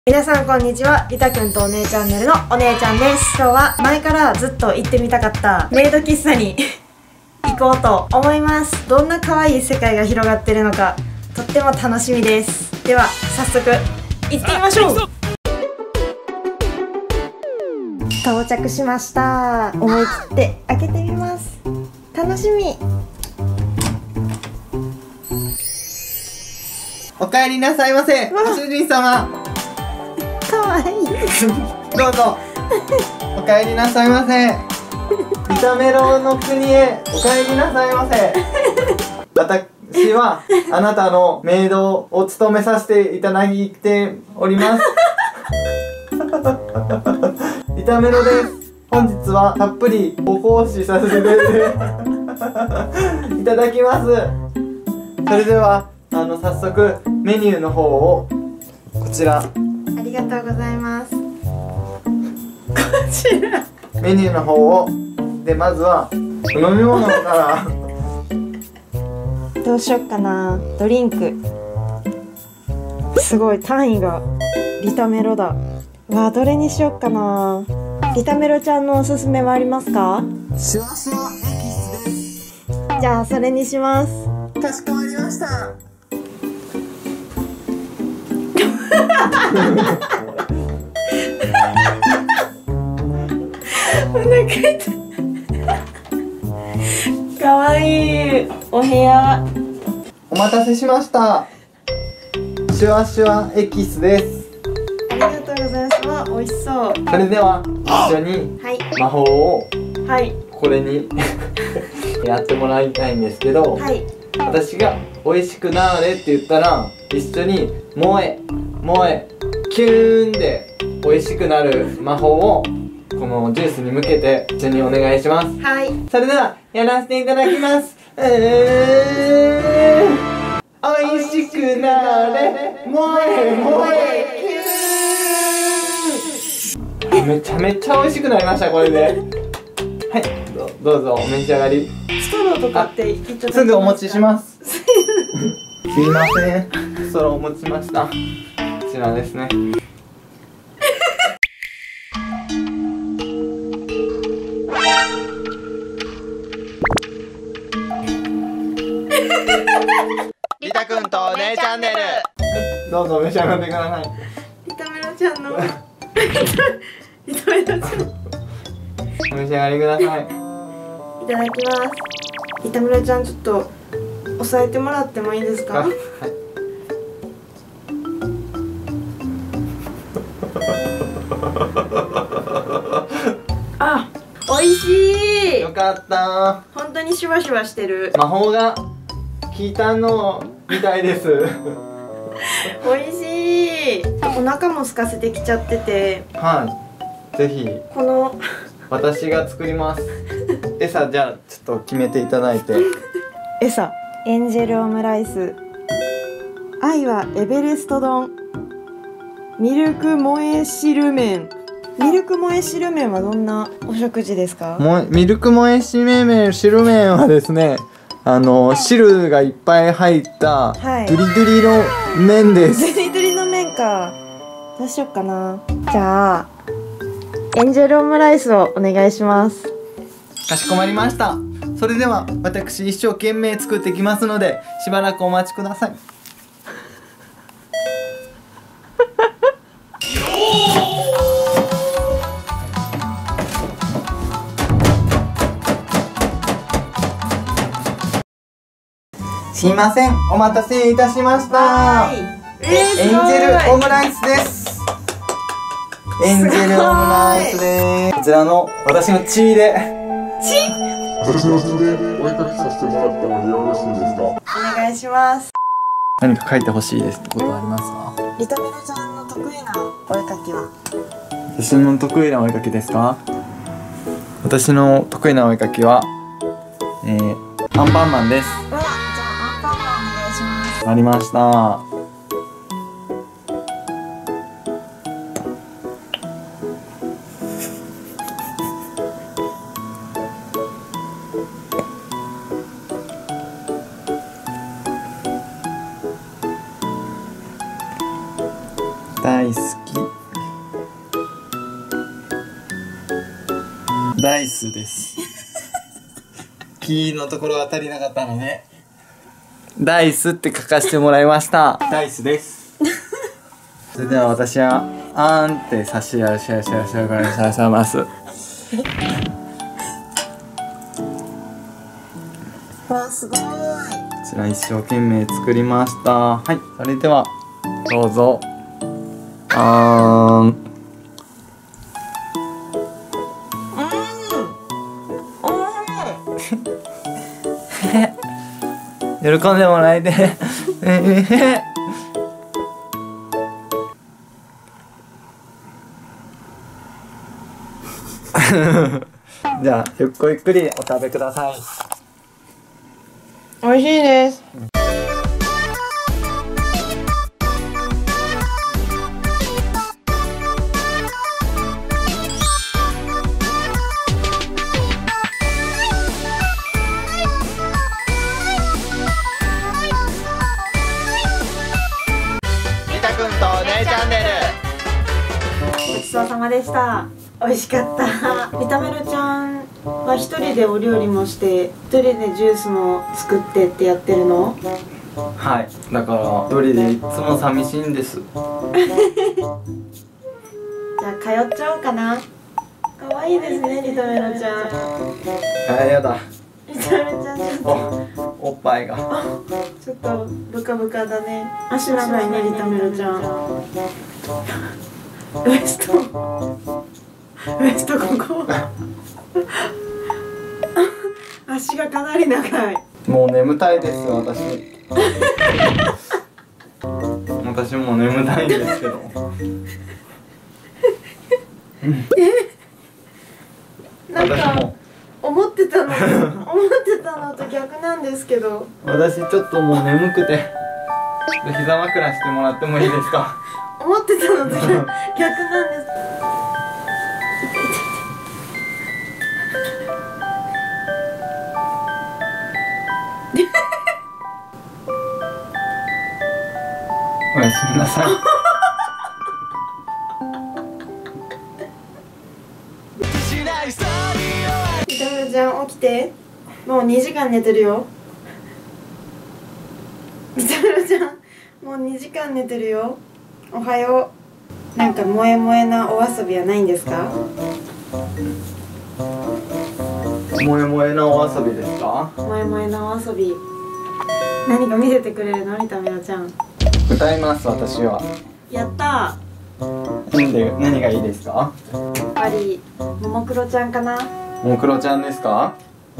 皆さんこんにちは。りたくんとお姉チャンネルのお姉ちゃんです。今日は前からずっと行ってみたかったメイド喫茶に行こうと思います。どんな可愛い世界が広がってるのかとっても楽しみです。では早速行ってみましょう。到着しました。思い切って開けてみます。楽しみ。 お帰りなさいませ、ご主人様。 かわいい。 どうぞ。お帰りなさいませ。ビタメロの国へお帰りなさいませ。私はあなたのメイドを務めさせていただいております。ビタメロです。本日はたっぷりお講師させていただきます。それでは早速メニューの方をこちら。 ありがとうございます。こちらメニューの方をで、まずは飲み物からどうしよっかな。ドリンクすごい単位がリタメロだ。わあ、どれにしよっかな。リタメロちゃんのおすすめはありますか？ シュワシュワエキスです。 じゃあそれにします。 かしこまりました。 お腹痛い。かわいいお部屋。 お待たせしました。シュワシュワエキスです。 ありがとうございます。わ、美味しそう。 それでは一緒にはい魔法をはいこれにやってもらいたいんですけど、 はい。 私が美味しくなーれって言ったら一緒に萌え萌えキューンで美味しくなる魔法をこのジュースに向けて一緒にお願いします。 はい。 それではやらせていただきます。美味しくなーれ萌え萌えキューン。めちゃめちゃ美味しくなりました。これではい、どうぞお召し上がり。 ストローとかって言っちゃった。 すぐお持ちします。すいません、ストローお持ちしました。こちらですね。 りたくんとお姉チャンネル。 どうぞお召し上がってください。 リタメロちゃんのリタメロちゃんお召し上がりください。 いただきます。リタメロちゃん、ちょっと押さえてもらってもいいですか？ はい。 あ、美味しい。 よかった。 本当にシュワシュワしてる。 魔法が効いたのみたいです。 美味しい。お腹も空かせてきちゃってて、 はい。ぜひこの私が作ります。餌じゃあちょっと決めていただいて。 餌、エンジェルオムライス、愛はエベレスト丼、ミルク萌え汁麺。ミルク萌え汁麺はどんなお食事ですか？ ミルク萌え汁麺はですね、汁がいっぱい入ったはいドゥリドゥリの麺です。 ドリドリの麺か。どうしよっかな。じゃあエンジェルオムライスをお願いします。 かしこまりました。それでは私一生懸命作ってきますのでしばらくお待ちください。すいません、お待たせいたしました。エンジェルオムライスです。エンジェルオムライスです。こちらの私の血で私の字でお絵かきさせてもらったのでよろしいですか？ お願いします。 何か書いてほしいですことありますか？ リタメロちゃんの得意なお絵かきは？ 私の得意なお絵かきですか？私の得意なお絵かきは、アンパンマンです。 じゃあアンパンマンお願いします。 ありました。大好き。 ダイスです。キーのところが足りなかったのでダイスって書かせてもらいました。ダイスです。それでは私はあーんって差し上げます。 わ、すごい。 こちら一生懸命作りました。はい、それではどうぞ。あーん。喜んでもらえてじゃあゆっくりお食べください。 美味しいです。 リタくんとお姉チャンネル。 ごちそうさまでした。美味しかった。リタメルちゃんは一人でお料理もして一人でジュースも作ってってやってるの？ はい、だから一人でいつも寂しいんです。 じゃあ通っちゃおうかな。可愛いですね、リタメルちゃん。 あ、やだ。 リタメルちゃんちょっとおっぱいがちょっとブカブカだね。足長いね、リタメルちゃん。ウエストここ足がかなり長い。 もう眠たいです私。私も眠たいんですけどなんか私も思ってたのと逆なんですけど。 私ちょっともう眠くて膝枕してもらってもいいですか？ 思ってたのと逆なんです。 おやすみなさい。 リタメルちゃん起きて。もう2時間寝てるよ。リタメルちゃんもう2時間寝てるよ。おはよう。なんか萌え萌えなお遊びはないんですか？ 萌え萌えなお遊びですか？ 萌え萌えなお遊び何か見せてくれるの？リタメルちゃん。 歌います私は。 やった何がいいですか？ ー。やっぱりももクロちゃんかな。 ももクロちゃんですか？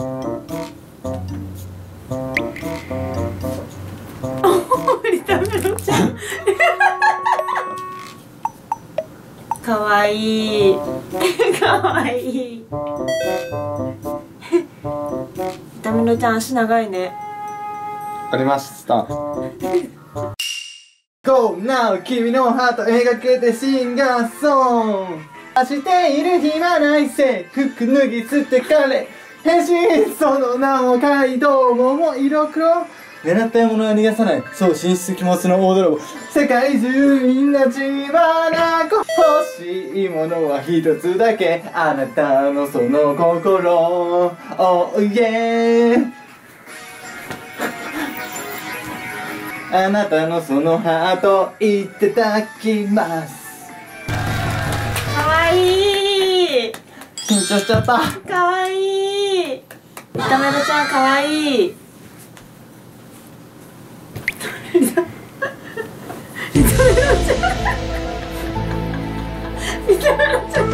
リタメルちゃんかわいいかわいい。リタメルちゃん足長いね。 ありました。Go now 君のハート描けてシンガーソングしている暇ないせ服脱ぎ捨て彼変身その名も街道桃色黒狙った獲物は逃がさないそう進出気持ちの大泥棒世界中みんな血眼欲しいものは一つだけあなたのその心 Oh yeahあなたのそのハートいただきますかわいい。 緊張しちゃったかわいい。リタメルちゃんかわいい。リタメルちゃんリタメルちゃん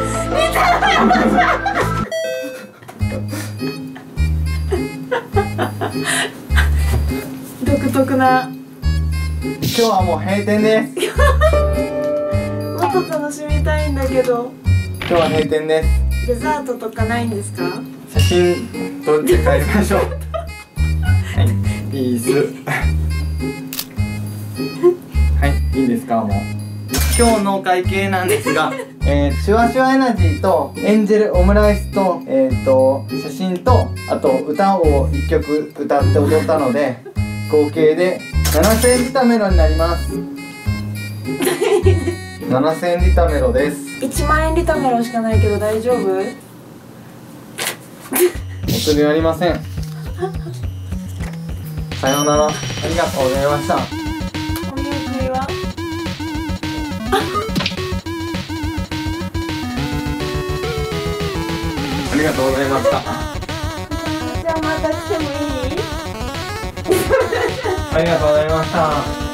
独特な。 今日はもう閉店ですもっと楽しみたいんだけど。 今日は閉店ですデザートとかないんですか？ 写真撮って帰りましょうはいピースはいいいですかもう今日のお会計なんですがシュワシュワエナジーとエンジェルオムライスと写真とあと歌を1曲歌って踊ったので合計で7000円リタメロになります7000円リタメロです 1万円リタメロしかないけど大丈夫？ お釣りありません。さようなら。ありがとうございました。 お見送りはありがとうございました。 じゃあまた来てもいい？ ありがとうございました。